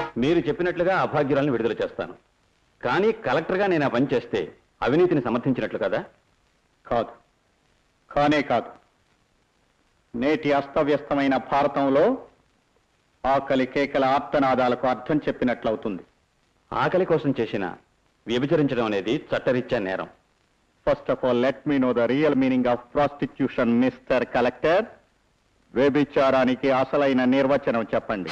మీరు చెప్పినట్లుగా అభాగ్యురాలను విడుదల చేస్తాను. కానీ కలెక్టర్గా నేను ఆ పని చేస్తే అవినీతిని సమర్థించినట్లు కదా? కాదు, కానే కాదు. నేటి అస్తవ్యస్తమైన భారతంలో ఆకలి కేకల ఆర్తనాదాలకు అర్థం చెప్పినట్లవుతుంది. ఆకలి కోసం చేసిన వ్యభిచరించడం అనేది చట్టరీత్యా నేరం. First of all let me know the real meaning of prostitution mister collector. వ్యభిచారానికి అసలైన నిర్వచనం చెప్పండి.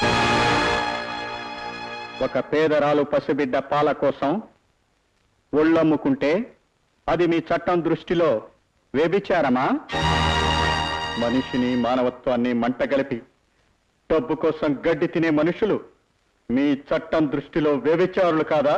ఒక పేదరాలు పసిబిడ్డ పాల కోసం ఒళ్ళమ్ముకుంటే అది మీ చట్టం దృష్టిలో వ్యభిచారమా? మనిషిని మానవత్వాన్ని మంటగలిపి డబ్బు కోసం గడ్డి తినే మనుషులు మీ చట్టం దృష్టిలో వ్యభిచారులు కాదా?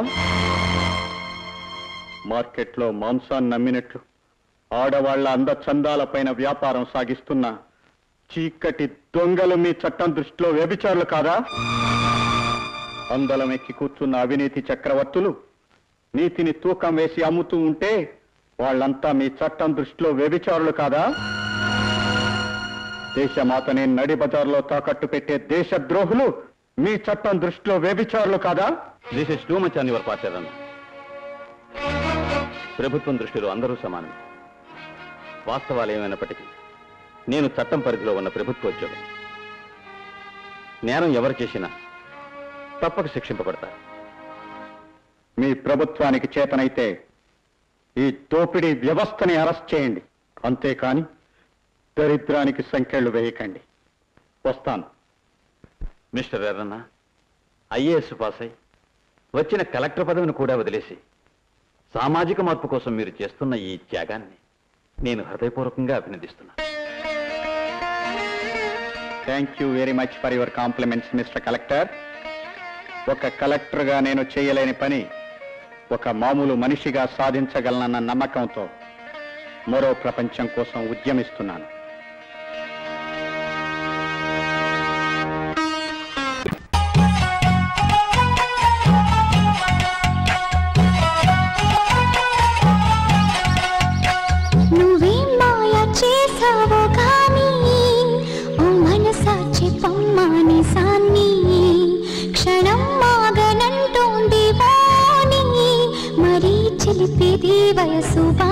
మార్కెట్లో మాంసాన్ని నమ్మినట్లు ఆడవాళ్ల అందచందాలపైన వ్యాపారం సాగిస్తున్న చీకటి దొంగలు మీ చట్టం దృష్టిలో వ్యభిచారులు కాదా? అందలం ఎక్కి కూర్చున్న అవినీతి చక్రవర్తులు నీతిని తూకం వేసి అమ్ముతూ ఉంటే వాళ్ళంతా మీ చట్టం దృష్టిలో వ్యభిచారులు కాదా? దేశమాతని నడి బజార్లో తాకట్టు పెట్టే దేశద్రోహులు మీ చట్టం దృష్టిలో వ్యభిచారులు కాదా? This is too much on your part అన్న. ప్రభుత్వం దృష్టిలో అందరూ సమానం. వాస్తవాలు ఏమైనప్పటికీ నేను చట్టం పరిధిలో ఉన్న ప్రభుత్వోద్యోగం. నేరం ఎవరు చేసినా తప్పక శిక్షింపబడతారు. మీ ప్రభుత్వానికి చేతనైతే ఈ దోపిడీ వ్యవస్థని అరెస్ట్ చేయండి, అంతేకాని దరిద్రానికి సంఖ్యలు వేయకండి. వస్తాను. మిస్టర్ ఎర్రన్న, ఐఏఎస్ పాస్ అయి వచ్చిన కలెక్టర్ పదవిని కూడా వదిలేసి సామాజిక మార్పు కోసం మీరు చేస్తున్న ఈ త్యాగాన్ని నేను హృదయపూర్వకంగా అభినందిస్తున్నాను. Thank you very much for your compliments mister collector. ఒక కలెక్టర్గా నేను చేయలేని పని ఒక మామూలు మనిషిగా సాధించగలనన్న నమ్మకంతో మరో ప్రపంచం కోసం ఉద్యమిస్తున్నాను. వయసు